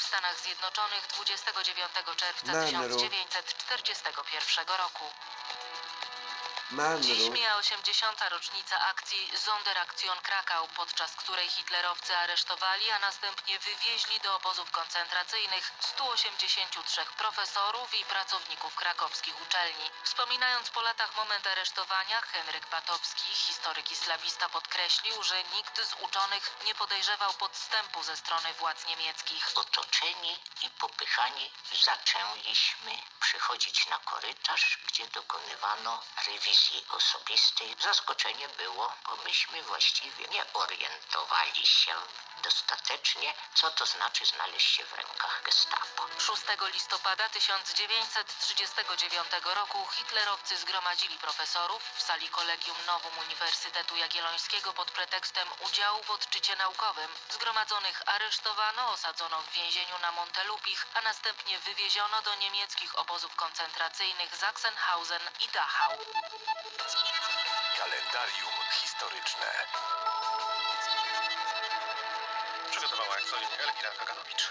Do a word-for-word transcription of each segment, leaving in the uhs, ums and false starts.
w Stanach Zjednoczonych dwudziestego dziewiątego czerwca Manru. tysiąc dziewięćset czterdziestego pierwszego roku. Dziś Manru. mija osiemdziesiąta rocznica akcji Sonderaktion Krakau, podczas której hitlerowcy aresztowali, a następnie wywieźli do obozów koncentracyjnych stu osiemdziesięciu trzech profesorów i pracowników krakowskich uczelni. Wspominając po latach moment aresztowania, Henryk Batowski, historyk i slawista, podkreślił, że nikt z uczonych nie podejrzewał podstępu ze strony władz niemieckich. Otoczeni i popychani zaczęliśmy przychodzić na korytarz, gdzie dokonywano rewizji osobistej. Zaskoczenie było, bo myśmy właściwie nie orientowali się dostatecznie, co to znaczy znaleźć się w rękach gestapo. szóstego listopada tysiąc dziewięćset trzydziestego dziewiątego roku hitlerowcy zgromadzili profesorów w sali Kolegium Novum Uniwersytetu Jagiellońskiego pod pretekstem udziału w odczycie naukowym. Zgromadzonych aresztowano, osadzono w więzieniu na Montelupich, a następnie wywieziono do niemieckich obozów koncentracyjnych Sachsenhausen i Dachau. Kalendarium historyczne. Przygotowała jak co dzień Elwira Kaganowicz.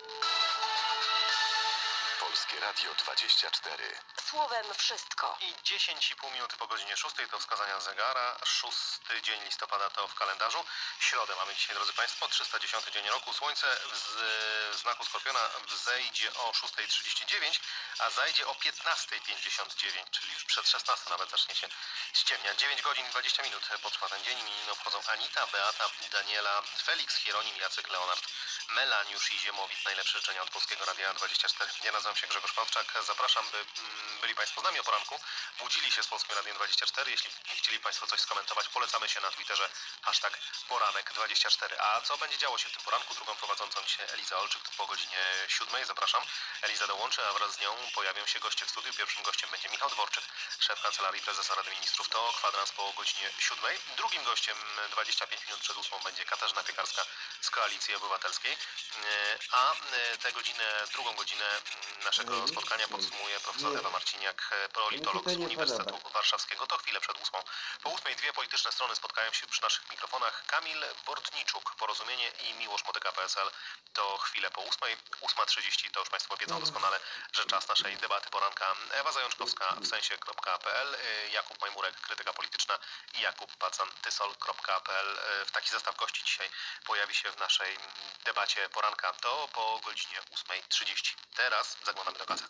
Polskie Radio dwadzieścia cztery. Słowem wszystko. I dziesięć i pół minuty po godzinie szóstej to wskazania zegara. Szósty dzień listopada to w kalendarzu. Środę mamy dzisiaj, drodzy Państwo, trzysta dziesiąty dzień roku. Słońce w znaku Skorpiona wzejdzie o szósta trzydzieści dziewięć, a zajdzie o piętnasta pięćdziesiąt dziewięć, czyli już przed szesnastą nawet zacznie się ściemniać. dziewięć godzin dwadzieścia minut potrwa ten dzień. Imieniny obchodzą Anita, Beata, Daniela, Felix, Hieronim, Jacek, Leonard, Melaniusz i Ziemowit. Najlepsze życzenia od Polskiego Radia dwadzieścia cztery. Ja nazywam się Grzegorz Pawczak. Zapraszam, by mm, byli Państwo z nami o poranku. Budzili się z Polskim Radiem dwadzieścia cztery. Jeśli chcieli Państwo coś skomentować, polecamy się na Twitterze hashtag poranek dwadzieścia cztery. A co będzie działo się w tym poranku? Drugą prowadzącą dzisiaj Eliza Olczyk po godzinie siódmej. Zapraszam. Eliza dołączy, a wraz z nią pojawią się goście w studiu. Pierwszym gościem będzie Michał Dworczyk, szef Kancelarii Prezesa Rady Ministrów. To kwadrans po godzinie siódmej. Drugim gościem dwadzieścia pięć minut przed ósmą będzie Katarzyna Piekarska z Koalicji Obywatelskiej. A tę godzinę, drugą godzinę naszego spotkania podsumuje profesor Ewa Marciniak, politolog z Uniwersytetu Warszawskiego. To chwilę przed ósmą. Po ósmej dwie polityczne strony spotkają się przy naszych mikrofonach. Kamil Bortniczuk, Porozumienie, i Miłosz Motyka, P S L. To chwilę po ósmej. ósma trzydzieści to już Państwo wiedzą doskonale, że czas naszej debaty poranka. Ewa Zajączkowska, w sensie kropka p l, Jakub Majmurek, krytyka polityczna, i Jakub Pacan, tysol kropka p l. W taki zestaw gości dzisiaj pojawi się w naszej debacie poranka. To po godzinie ósma trzydzieści. Teraz zaglądamy do gazet.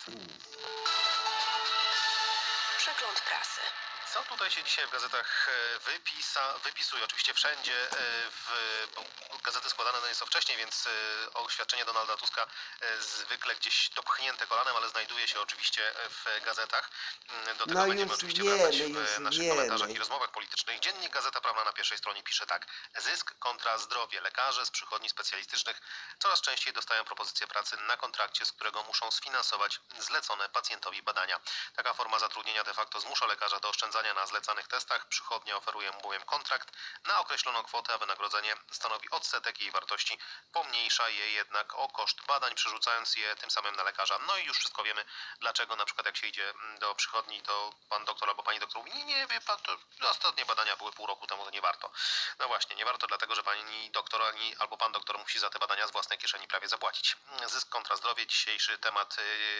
Przegląd prasy. Co tutaj się dzisiaj w gazetach wypisa, wypisuje? Oczywiście wszędzie, w, bo gazety składane no nieco wcześniej, więc oświadczenie Donalda Tuska zwykle gdzieś dopchnięte kolanem, ale znajduje się oczywiście w gazetach. Do tego No będziemy już oczywiście wiemy, wracać już w naszych wiemy. komentarzach i rozmowach politycznych. Dziennik Gazeta Prawna na pierwszej stronie pisze tak. Zysk kontra zdrowie. Lekarze z przychodni specjalistycznych coraz częściej dostają propozycje pracy na kontrakcie, z którego muszą sfinansować zlecone pacjentowi badania. Taka forma zatrudnienia de facto zmusza lekarza do oszczędzania na zlecanych testach. Przychodnia oferuje mu bowiem kontrakt na określoną kwotę, a wynagrodzenie stanowi odsetek jej wartości. Pomniejsza je jednak o koszt badań, przerzucając je tym samym na lekarza. No i już wszystko wiemy, dlaczego na przykład jak się idzie do przychodni, to pan doktor albo pani doktor mówi, nie, nie wie pan, to ostatnie badania były pół roku temu, to nie warto. No właśnie, nie warto, dlatego że pani doktor ani, albo pan doktor musi za te badania z własnej kieszeni prawie zapłacić. Zysk kontra zdrowie, dzisiejszy temat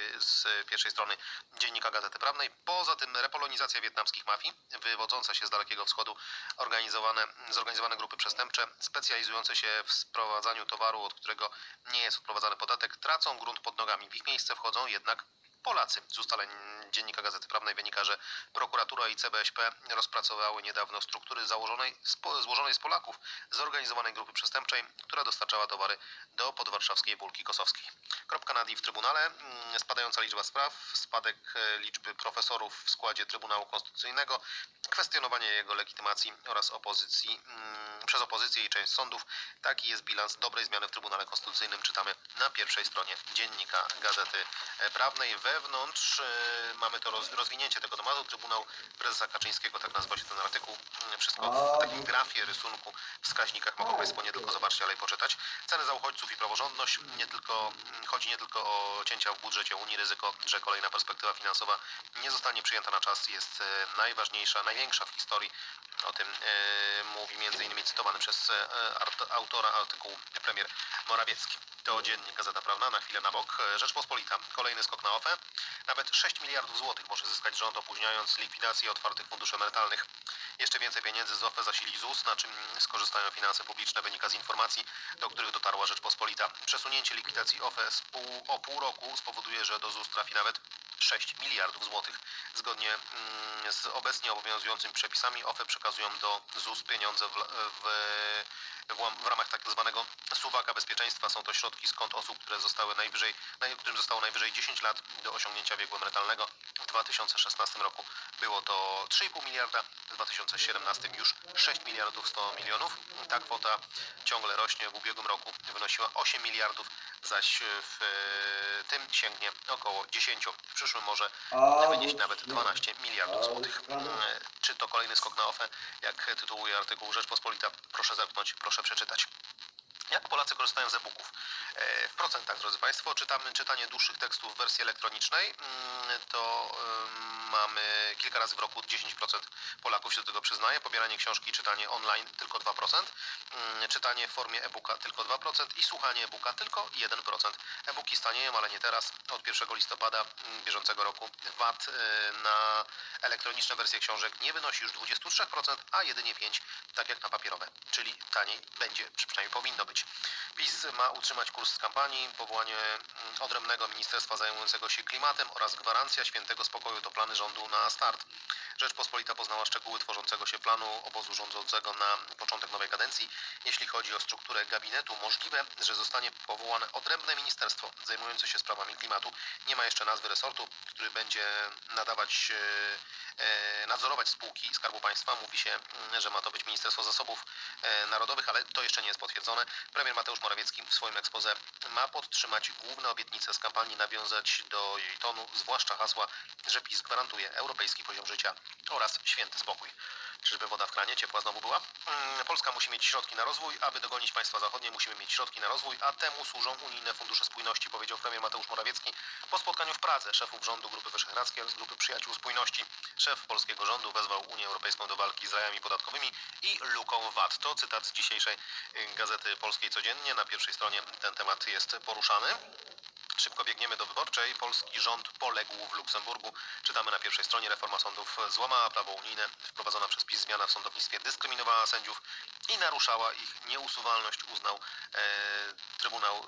z pierwszej strony Dziennika Gazety Prawnej. Poza tym repolonizacja wietnamskich mafii, wywodzące się z Dalekiego Wschodu, organizowane, zorganizowane grupy przestępcze specjalizujące się w sprowadzaniu towaru, od którego nie jest odprowadzany podatek, tracą grunt pod nogami. W ich miejsce wchodzą jednak Polacy. Z ustaleń Dziennika Gazety Prawnej wynika, że prokuratura i C B S P rozpracowały niedawno struktury założonej, spo, złożonej z Polaków zorganizowanej grupy przestępczej, która dostarczała towary do podwarszawskiej Bulki Kosowskiej. Kropka nad i w Trybunale. Spadająca liczba spraw, spadek liczby profesorów w składzie Trybunału Konstytucyjnego, kwestionowanie jego legitymacji oraz opozycji, mm, przez opozycję i część sądów. Taki jest bilans dobrej zmiany w Trybunale Konstytucyjnym. Czytamy na pierwszej stronie Dziennika Gazety Prawnej. Wewnątrz y, mamy to roz, rozwinięcie tego tematu. Trybunał Prezesa Kaczyńskiego, tak nazywa się ten artykuł. Wszystko w takim grafie, rysunku, wskaźnikach mogą Państwo nie tylko zobaczyć, ale i poczytać. Ceny za uchodźców i praworządność. Nie tylko, chodzi nie tylko o cięcia w budżecie Unii. Ryzyko, że kolejna perspektywa finansowa nie zostanie przyjęta na czas, jest najważniejsza, największa w historii. O tym e, mówi między innymi cytowany przez e, art, autora artykułu premier Morawiecki. To Dziennik Gazeta Prawna, na chwilę na bok. Rzeczpospolita. Kolejny skok na O F E. Nawet sześć miliardów złotych może zyskać rząd, opóźniając likwidację otwartych funduszy emerytalnych. Jeszcze więcej pieniędzy z O F E zasili Z U S, na czym skorzystają finanse publiczne, wynika z informacji, do których dotarła Rzeczpospolita. Przesunięcie likwidacji O F E z pół, o pół roku spowoduje, że do Z U S trafi nawet sześć miliardów złotych. Zgodnie mm, z obecnie obowiązującymi przepisami O F E przekazują do Z U S pieniądze w, w, w, w ramach tak zwanego suwaka bezpieczeństwa. Są to środki z kont osób, które zostały najwyżej, którym zostało najwyżej dziesięć lat do osiągnięcia wieku emerytalnego. W dwa tysiące szesnastym roku było to trzy i pół miliarda, w dwa tysiące siedemnastym już sześć miliardów sto milionów. Ta kwota ciągle rośnie. W ubiegłym roku wynosiła osiem miliardów, zaś w tym sięgnie około dziesięć. W przyszłym może wynieść nawet dwanaście miliardów złotych. Czy to kolejny skok na O F E? Jak tytułuje artykuł Rzeczpospolita? Proszę zerknąć, proszę przeczytać. Jak Polacy korzystają z e-booków? W procentach, drodzy Państwo, czytamy czytanie dłuższych tekstów w wersji elektronicznej. To mamy kilka razy w roku dziesięć procent Polaków się do tego przyznaje. Pobieranie książki i czytanie online tylko dwa procent. Czytanie w formie e-booka tylko dwa procent i słuchanie e-booka tylko jeden procent. E-booki stanieją, ale nie teraz. Od pierwszego listopada bieżącego roku V A T na elektroniczne wersje książek nie wynosi już dwadzieścia trzy procent, a jedynie pięć procent, tak jak na papierowe. Czyli taniej będzie, przynajmniej powinno być. PiS ma utrzymać kurs z kampanii, powołanie odrębnego ministerstwa zajmującego się klimatem oraz gwarancja świętego spokoju to plany rządu na start. Rzeczpospolita poznała szczegóły tworzącego się planu obozu rządzącego na początek nowej kadencji. Jeśli chodzi o strukturę gabinetu, możliwe, że zostanie powołane odrębne ministerstwo zajmujące się sprawami klimatu. Nie ma jeszcze nazwy resortu, który będzie nadawać, e, nadzorować spółki Skarbu Państwa. Mówi się, że ma to być Ministerstwo Zasobów Narodowych, ale to jeszcze nie jest potwierdzone. Premier Mateusz Morawiecki w swoim exposé ma podtrzymać główne obietnice z kampanii, nawiązać do jej tonu, zwłaszcza hasła, że PiS gwarantuje europejski poziom życia oraz święty spokój. Czyżby woda w kranie ciepła znowu była? Polska musi mieć środki na rozwój. Aby dogonić państwa zachodnie, musimy mieć środki na rozwój, a temu służą unijne fundusze spójności, powiedział premier Mateusz Morawiecki po spotkaniu w Pradze szefów rządu Grupy Wyszehradzkiej oraz Grupy Przyjaciół Spójności. Szef polskiego rządu wezwał Unię Europejską do walki z rajami podatkowymi i luką V A T. To cytat z dzisiejszej Gazety Polskiej Codziennie. Na pierwszej stronie ten temat jest poruszany. Szybko biegniemy do wyborczej. Polski rząd poległ w Luksemburgu. Czytamy na pierwszej stronie. Reforma sądów złamała prawo unijne. Wprowadzona przez PiS zmiana w sądownictwie dyskryminowała sędziów i naruszała ich nieusuwalność, uznał e, Trybunał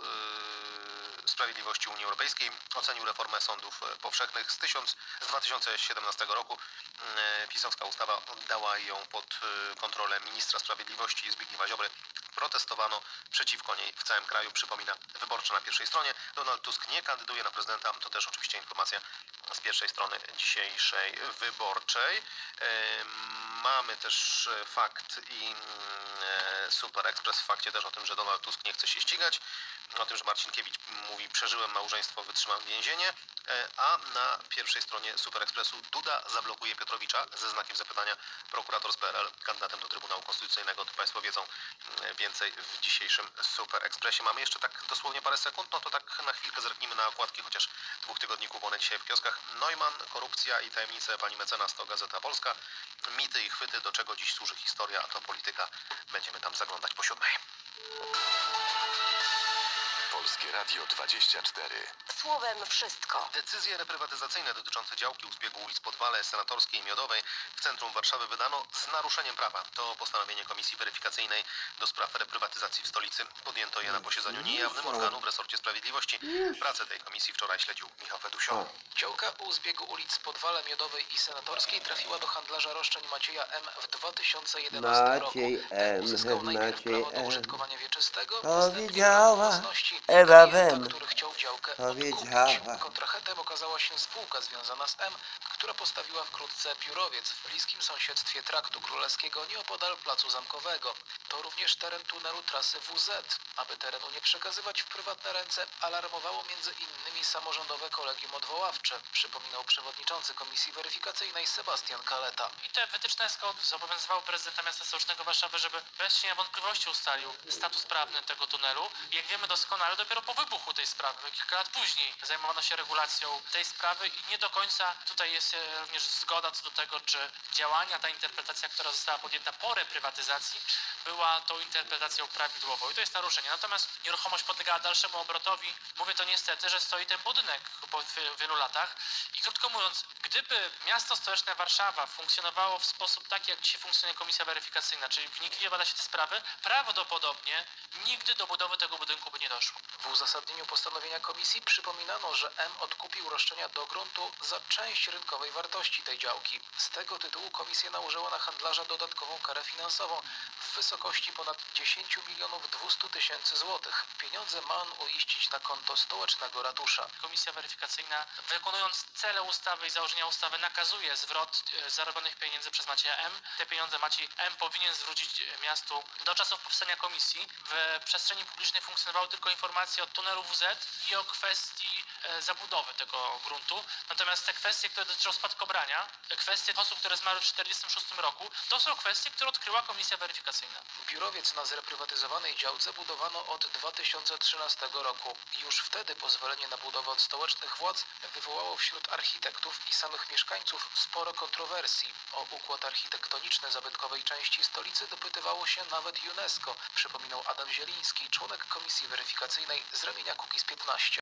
e, Sprawiedliwości Unii Europejskiej. Ocenił reformę sądów powszechnych z, tysiąc, z dwa tysiące siedemnastego roku. E, pisowska ustawa oddała ją pod kontrolę ministra sprawiedliwości Zbigniewa Ziobry. Protestowano przeciwko niej w całym kraju. Przypomina Wyborcza na pierwszej stronie. Donald Tusk nie kandyduje na prezydenta. To też oczywiście informacja z pierwszej strony dzisiejszej Wyborczej. Mamy też fakt i Super Express w fakcie też o tym, że Donald Tusk nie chce się ścigać. O tym, że Marcinkiewicz mówi: przeżyłem małżeństwo, wytrzymam więzienie. A na pierwszej stronie Super Expressu Duda zablokuje Piotrowicza ze znakiem zapytania. Prokurator z P R L kandydatem do Trybunału Konstytucyjnego. To Państwo wiedzą więcej w dzisiejszym Super Expressie. Mamy jeszcze tak dosłownie parę sekund, no to tak na chwilkę zerknijmy na okładki chociaż dwóch tygodników, bo one dzisiaj w kioskach. Neumann, korupcja i tajemnice pani mecenas to Gazeta Polska. Mity i chwyty, do czego dziś służy historia, a to polityka. Będziemy tam zaglądać po siódmej. Polskie Radio dwadzieścia cztery. Słowem wszystko. Decyzje reprywatyzacyjne dotyczące działki u zbiegu ulic Podwale, Senatorskiej i Miodowej w centrum Warszawy wydano z naruszeniem prawa. To postanowienie Komisji Weryfikacyjnej do spraw reprywatyzacji w stolicy. Podjęto je na posiedzeniu niejawnym organu w resorcie sprawiedliwości. Pracę tej komisji wczoraj śledził Michał Fedusio. Działka u zbiegu ulic Podwale, Miodowej i Senatorskiej trafiła do handlarza roszczeń Macieja M. w dwa tysiące jedenastym roku. Maciej Ten M. uzyskał najpierw Maciej prawo do M. użytkowania wieczystego, Powiedziała własności Ewa klienta, Wem. który chciał działkę Powiedziała. odkupić. Kontrahentem okazała się spółka związana z M, która postawiła wkrótce biurowiec w bliskim sąsiedztwie Traktu Królewskiego nieopodal Placu Zamkowego. To również teren tunelu trasy W Z. Aby terenu nie przekazywać w prywatne ręce, alarmowało między innymi samorządowe kolegium odwoławcze, przypominał przewodniczący Komisji Weryfikacyjnej Sebastian Kaleta. I te wytyczne S K O zobowiązywały prezydenta miasta stołecznego Warszawy, żeby bez cienia wątpliwości ustalił status prawny tego tunelu. Jak wiemy doskonale, dopiero po wybuchu tej sprawy, kilka lat później, zajmowano się regulacją tej sprawy i nie do końca tutaj jest jest e, również zgoda co do tego, czy działania, ta interpretacja, która została podjęta po reprywatyzacji, była tą interpretacją prawidłową. I to jest naruszenie. Natomiast nieruchomość podlegała dalszemu obrotowi. Mówię to niestety, że stoi ten budynek po wie- wielu latach. I krótko mówiąc, gdyby miasto stołeczne Warszawa funkcjonowało w sposób taki, jak dzisiaj funkcjonuje komisja weryfikacyjna, czyli wnikliwie bada się te sprawy, prawdopodobnie nigdy do budowy tego budynku by nie doszło. W uzasadnieniu postanowienia komisji przypominano, że M odkupił roszczenia do gruntu za część rynkowej wartości tej działki. Z tego tytułu komisja nałożyła na handlarza dodatkową karę finansową w wysokości ponad dziesięć milionów dwieście tysięcy złotych. Pieniądze ma on uiścić na konto stołecznego ratusza. Komisja weryfikacyjna, wykonując cele ustawy i założenia ustawy, nakazuje zwrot e, zarobionych pieniędzy przez Macieja M. Te pieniądze Maciej M. powinien zwrócić e, miastu. Do czasów powstania komisji w przestrzeni publicznej funkcjonowały tylko informacje o tunelu W Z i o kwestii e, zabudowy tego gruntu. Natomiast te kwestie, które dotyczą spadkobrania, e, kwestie osób, które zmarły w tysiąc dziewięćset czterdziestym szóstym roku, to są kwestie, które odkryła komisja weryfikacyjna. Biurowiec na zreprywatyzowanej działce budowano od dwa tysiące trzynastego roku. Już wtedy pozwolenie na budowę od stołecznych władz wywołało wśród architektów i samych mieszkańców sporo kontrowersji. O układ architektoniczny zabytkowej części stolicy dopytywało się nawet UNESCO, przypominał Adam Zieliński, członek komisji weryfikacyjnej z ramienia Kukiz piętnaście.